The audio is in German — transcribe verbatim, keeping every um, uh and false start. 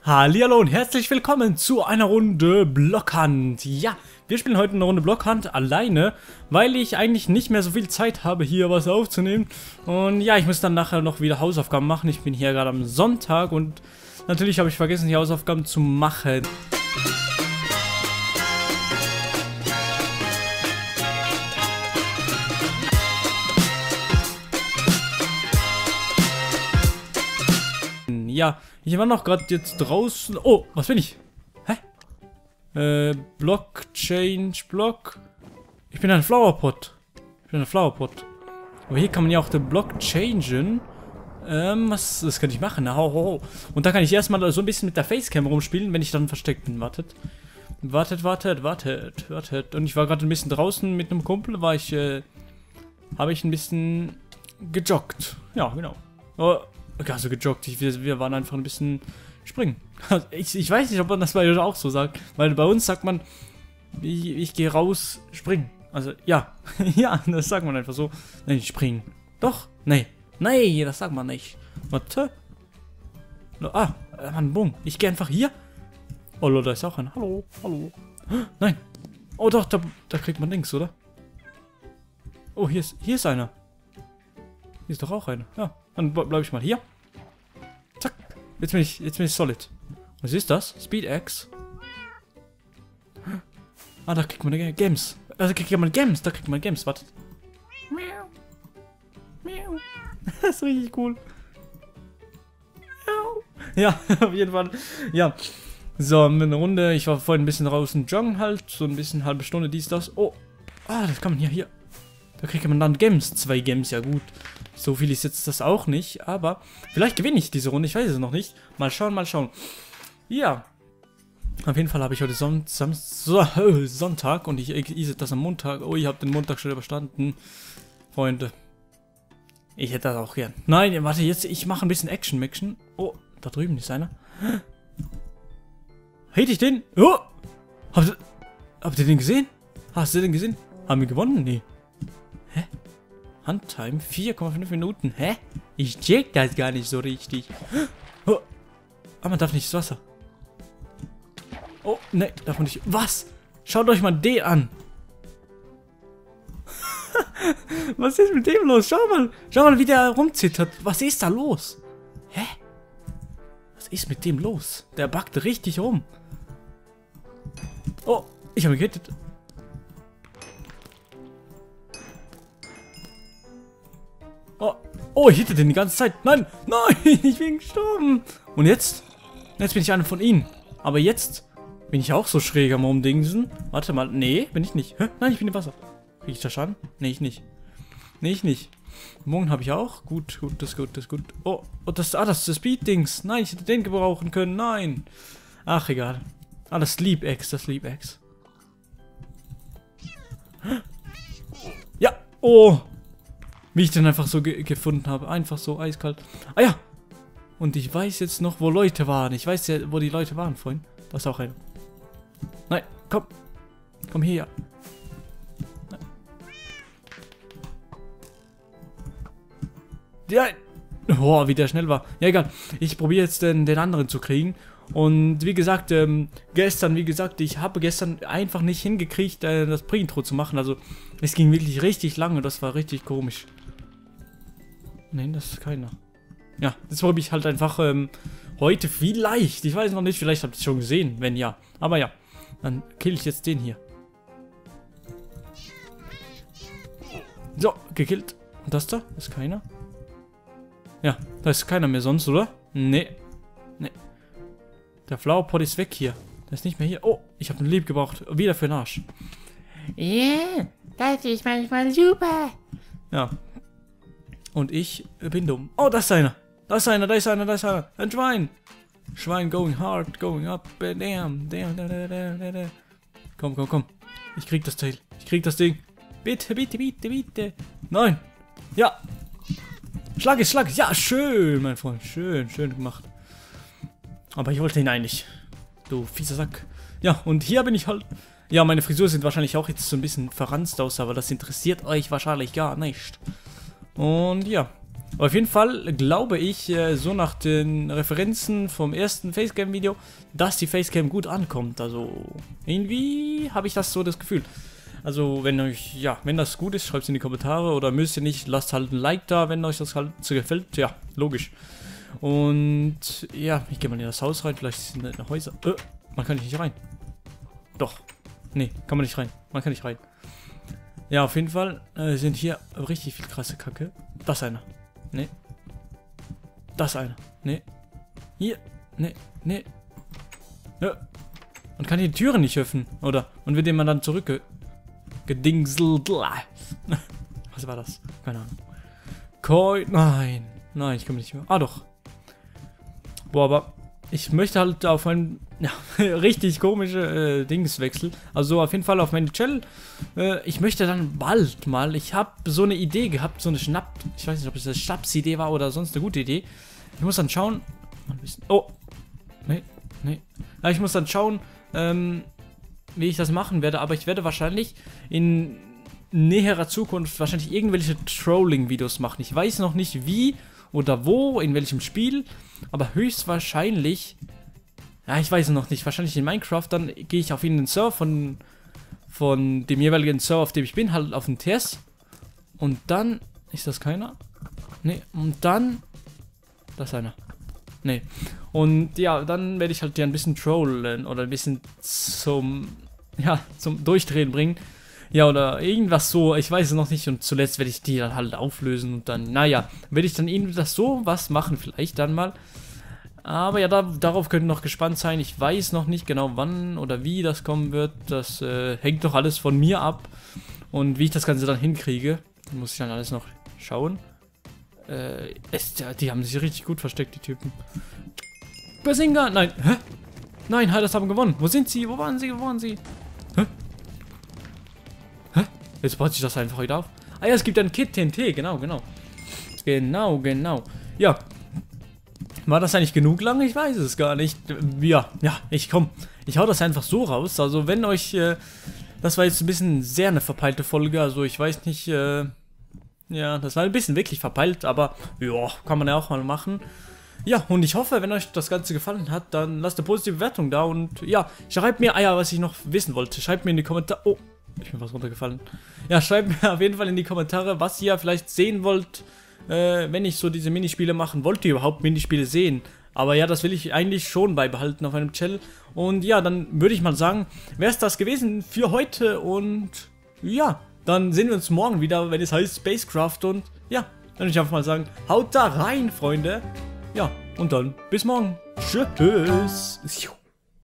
Hallihallo und herzlich willkommen zu einer Runde Blockhunt. Ja, wir spielen heute eine Runde Blockhunt alleine, weil ich eigentlich nicht mehr so viel Zeit habe, hier was aufzunehmen. Und ja, ich muss dann nachher noch wieder Hausaufgaben machen. Ich bin hier gerade am Sonntag und natürlich habe ich vergessen, die Hausaufgaben zu machen. Ja, ich war noch gerade jetzt draußen. Oh, was bin ich? Hä? Äh, Block, Change, Block. Ich bin ein Flowerpot. Ich bin ein Flowerpot. Aber hier kann man ja auch den Block changen. Ähm, was, das kann ich machen. Oh, oh. Und da kann ich erstmal so ein bisschen mit der Facecam rumspielen, wenn ich dann versteckt bin. Wartet. Wartet, wartet, wartet, wartet. Und ich war gerade ein bisschen draußen mit einem Kumpel, war ich, äh, habe ich ein bisschen gejoggt. Ja, genau. Oh. Also gejoggt, ich, wir, wir waren einfach ein bisschen springen. Ich, ich weiß nicht, ob man das bei euch auch so sagt, weil bei uns sagt man, ich, ich gehe raus, springen. Also ja, ja, das sagt man einfach so. Nein, springen. Doch, nee, nee, das sagt man nicht. Warte. Ah, Mann, bumm, ich gehe einfach hier. Oh, Leute, da ist auch ein. Hallo, hallo. Nein. Oh doch, da, da kriegt man links, oder? Oh, hier ist, hier ist einer. Hier ist doch auch einer, ja. Dann bleibe ich mal hier. Zack. Jetzt bin ich, jetzt bin ich solid. Was ist das? Speed Axe. Ah, da kriegt man eine Gems. Also kriegt man Gems. Da kriegt man Gems. Wartet. Miau. Miau. Das ist richtig cool. Miau. Ja, auf jeden Fall. Ja. So, eine Runde. Ich war vorhin ein bisschen draußen joggen halt. So ein bisschen halbe Stunde dies, das. Oh. Ah, das kann man hier, hier. Da kriegt man dann Gems. Zwei Gems, ja gut. So viel ist jetzt das auch nicht, aber vielleicht gewinne ich diese Runde, ich weiß es noch nicht. Mal schauen, mal schauen. Ja, auf jeden Fall habe ich heute Son Sam so äh, Sonntag und ich ease das am Montag. Oh, ich habe den Montag schon überstanden. Freunde, ich hätte das auch gern. Nein, warte, jetzt, ich mache ein bisschen Action-Action. Oh, da drüben ist einer. Hätte ich den? Oh! Habt ihr, habt ihr den gesehen? Hast du den gesehen? Haben wir gewonnen? Nee. Hä? Handtime? vier Komma fünf Minuten. Hä? Ich check das gar nicht so richtig. Oh. Ah, man darf nicht ins Wasser. Oh, ne, darf man nicht. Was? Schaut euch mal den an. Was ist mit dem los? Schau mal. Schau mal, wie der rumzittert. Was ist da los? Hä? Was ist mit dem los? Der backt richtig rum. Oh, ich habe ihn gehittet. Oh, oh, ich hitte den die ganze Zeit. Nein, nein, ich bin gestorben. Und jetzt? Jetzt bin ich einer von ihnen. Aber jetzt bin ich auch so schräg am Rumdingsen. Warte mal, nee, bin ich nicht. Hä? Nein, ich bin im Wasser. Krieg ich da Schaden? Nee, ich nicht. Nee, ich nicht. Morgen habe ich auch. Gut, gut, das ist gut, das ist gut. Oh, oh das, ah, das ist das Speed-Dings. Nein, ich hätte den gebrauchen können. Nein. Ach, egal. Ah, das Sleep-Axe, das Sleep-Axe. Ja, oh. Wie ich den einfach so ge gefunden habe. Einfach so eiskalt. Ah ja. Und ich weiß jetzt noch, wo Leute waren. Ich weiß ja, wo die Leute waren vorhin. Da ist auch einer. Nein, komm. Komm her. Nein. Ja. Oh, wie der schnell war. Ja, egal. Ich probiere jetzt den, den anderen zu kriegen. Und wie gesagt, ähm, gestern, wie gesagt, ich habe gestern einfach nicht hingekriegt, äh, das Pre-Intro zu machen. Also, es ging wirklich richtig lange. Das war richtig komisch. Nein, das ist keiner. Ja, das probiere ich halt einfach ähm, heute vielleicht. Ich weiß noch nicht, vielleicht habt ihr es schon gesehen, wenn ja. Aber ja, dann kill ich jetzt den hier. So, gekillt. Und das da? Ist keiner? Ja, da ist keiner mehr sonst, oder? Nee. Nee. Der Flowerpot ist weg hier. Der ist nicht mehr hier. Oh, ich habe einen Lieb gebraucht. Wieder für den Arsch. Ja, yeah, das ist manchmal super. Ja. Und ich bin dumm. Oh, da ist einer. Da ist einer, da ist einer, da ist einer. Ein Schwein. Schwein going hard, going up, damn, damn, da, da, da, da, da. Komm, komm, komm. Ich krieg das Teil. Ich krieg das Ding. Bitte, bitte, bitte, bitte. Nein. Ja. Schlag es, schlag es. Ja, schön, mein Freund. Schön, schön gemacht. Aber ich wollte ihn eigentlich. Du fieser Sack. Ja, und hier bin ich halt. Ja, meine Frisur sieht wahrscheinlich auch jetzt so ein bisschen verranzt aus, aber das interessiert euch wahrscheinlich gar nicht. Und ja, Auf jeden Fall glaube ich, äh, so nach den Referenzen vom ersten Facecam-Video, dass die Facecam gut ankommt. Also irgendwie habe ich das so das Gefühl. Also wenn euch, ja, wenn das gut ist, schreibt es in die Kommentare. Oder müsst ihr nicht, lasst halt ein Like da, wenn euch das halt so gefällt. Ja, logisch. Und ja, ich gehe mal in das Haus rein. Vielleicht sind da Häuser. Äh, man kann nicht rein. Doch. Nee, kann man nicht rein. Man kann nicht rein. Ja, auf jeden Fall äh, sind hier richtig viel krasse Kacke. Das ist einer. Nee. Das ist einer. Nee. Hier. Nee. Nee. Ja. Man kann die Türen nicht öffnen. Oder? Und wird man dann zurück gedingselt. Was war das? Keine Ahnung. Koi. Nein. Nein, ich komme nicht mehr. Ah, doch. Boah, aber ich möchte halt auf einen ja, richtig komische äh, Dings wechseln. Also auf jeden Fall auf meine Channel. Äh, ich möchte dann bald mal. Ich habe so eine Idee gehabt, so eine Schnapp. Ich weiß nicht, ob es eine Schnapsidee war oder sonst eine gute Idee. Ich muss dann schauen. Ein bisschen, oh. Nee, nee. Ja, ich muss dann schauen, ähm, wie ich das machen werde. Aber ich werde wahrscheinlich in näherer Zukunft wahrscheinlich irgendwelche Trolling-Videos machen. Ich weiß noch nicht wie oder wo, in welchem Spiel. Aber höchstwahrscheinlich, ja, ich weiß es noch nicht, wahrscheinlich in Minecraft, dann gehe ich auf irgendeinen Server von, von dem jeweiligen Server, auf dem ich bin, halt auf den T S. Und dann, ist das keiner? Ne, und dann, das ist einer. Ne, und ja, dann werde ich halt dir ein bisschen trollen oder ein bisschen zum, ja, zum Durchdrehen bringen. Ja, oder irgendwas so, ich weiß es noch nicht. Und zuletzt werde ich die dann halt auflösen und dann, naja, werde ich dann irgendwie das so was machen, vielleicht dann mal. Aber ja, da, darauf könnt ihr noch gespannt sein. Ich weiß noch nicht genau, wann oder wie das kommen wird. Das äh, hängt doch alles von mir ab. Und wie ich das Ganze dann hinkriege, muss ich dann alles noch schauen. Äh, es, die haben sich richtig gut versteckt, die Typen. Bazinga! Nein, hä? Nein, Hiders haben gewonnen. Wo sind sie? Wo waren sie? Wo waren sie? Hä? Hä? Jetzt baut sich das einfach wieder auf. Ah ja, es gibt ein Kit T N T, genau, genau. Genau, genau. Ja. War das eigentlich genug lang? Ich weiß es gar nicht. Ja, ja, ich komm. Ich hau das einfach so raus. Also wenn euch, äh, das war jetzt ein bisschen sehr eine verpeilte Folge. Also ich weiß nicht, äh, ja, das war ein bisschen wirklich verpeilt, aber ja, kann man ja auch mal machen. Ja, und ich hoffe, wenn euch das Ganze gefallen hat, dann lasst eine positive Bewertung da und ja, schreibt mir, ah ja, was ich noch wissen wollte. Schreibt mir in die Kommentare, oh, ich bin was runtergefallen. Ja, schreibt mir auf jeden Fall in die Kommentare, was ihr vielleicht sehen wollt, äh, wenn ich so diese Minispiele machen. Wollt ihr überhaupt Minispiele sehen? Aber ja, das will ich eigentlich schon beibehalten auf meinem Channel. Und ja, dann würde ich mal sagen, wäre es das gewesen für heute und ja, dann sehen wir uns morgen wieder, wenn es heißt Spacecraft und ja, dann würde ich einfach mal sagen, haut da rein, Freunde. Ja, und dann bis morgen. Tschüss.